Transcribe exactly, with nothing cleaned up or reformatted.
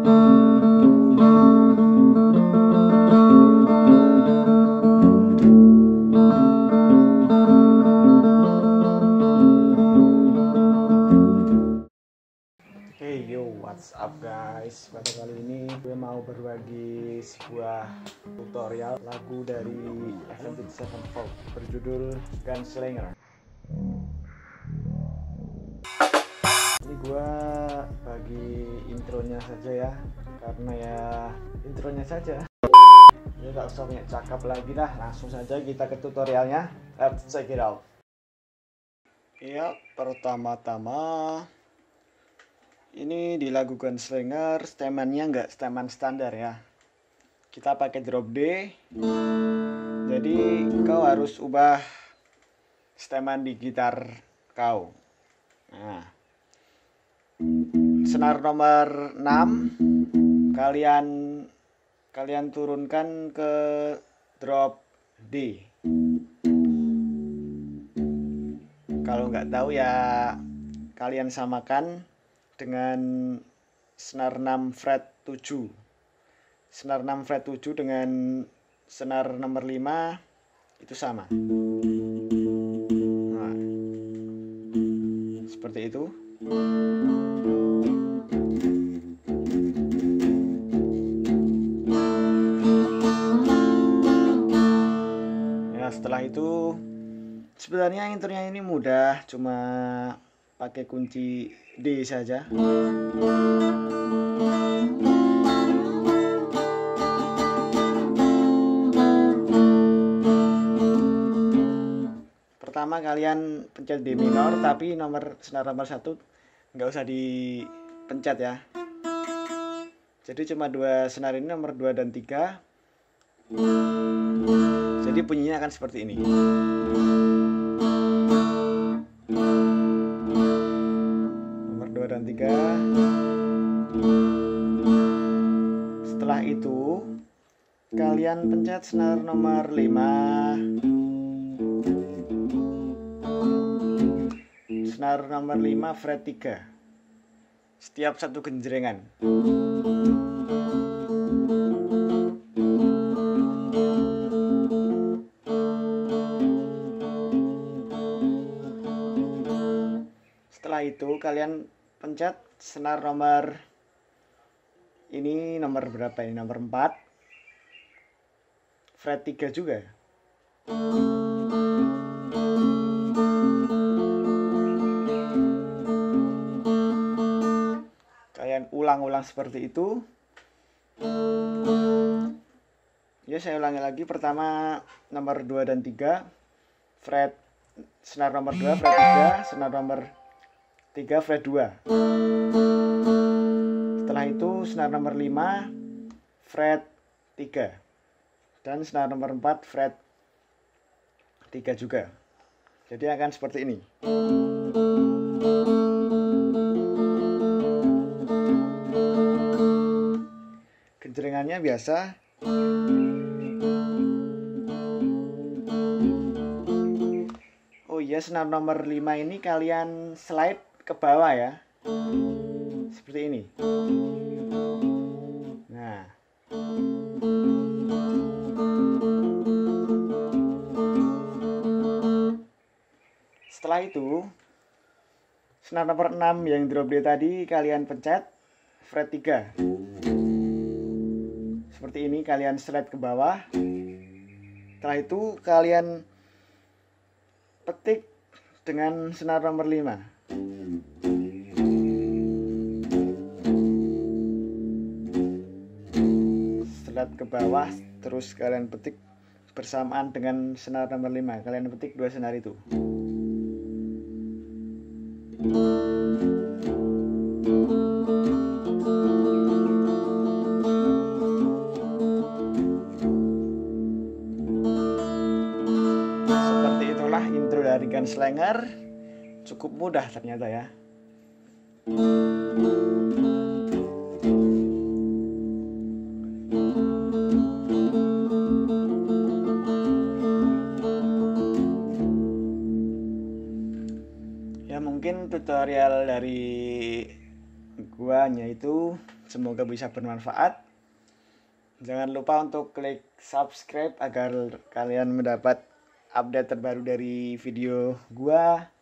Hey yo, what's up guys? Pada kali ini gue mau berbagi sebuah tutorial lagu dari Avenged Sevenfold berjudul Gunslinger. Ini gue bagi intronya saja ya, karena ya intronya saja. Ini gak usah banyak cakap lagi dah, langsung saja kita ke tutorialnya. Let's check it out. Ya, pertama-tama ini di lagu Gunslinger stemannya nggak steman standar ya, kita pakai drop D, jadi kau harus ubah steman di gitar kau. Nah, senar nomor enam kalian kalian turunkan ke drop D. Kalau nggak tahu ya kalian samakan dengan senar enam fret tujuh. Senar enam fret tujuh dengan senar nomor lima itu sama. Nah, seperti itu. Ya, setelah itu sebenarnya intronya ini mudah, cuma pakai kunci D saja. Pertama kalian pencet D minor, tapi nomor senar nomor satu nggak usah dipencet ya. Jadi cuma dua senar ini, nomor dua dan tiga. Jadi bunyinya akan seperti ini. Dan tiga. Setelah itu kalian pencet senar nomor lima, senar nomor lima fret tiga setiap satu genjrengan. Setelah itu kalian pencet senar nomor ini, nomor berapa ini, nomor empat fret tiga juga. Kalian ulang-ulang seperti itu ya. Saya ulangi lagi. Pertama nomor dua dan tiga fret, senar nomor dua fret tiga, senar nomor tiga fret dua. Setelah itu senar nomor lima fret tiga dan senar nomor empat fret tiga juga. Jadi akan seperti ini. Genjrengannya biasa. Oh iya, senar nomor lima ini kalian slide ke bawah ya, seperti ini. Nah, setelah itu senar nomor enam yang drop D tadi kalian pencet fret tiga seperti ini, kalian slide ke bawah. Setelah itu kalian petik dengan senar nomor lima. Slide ke bawah, terus kalian petik bersamaan dengan senar nomor lima. Kalian petik dua senar itu. Seperti itulah intro dari Gunslinger. Cukup mudah ternyata ya. Ya mungkin tutorial dari guanya itu Semoga bisa bermanfaat. Jangan lupa untuk klik subscribe agar kalian mendapat update terbaru dari video gua.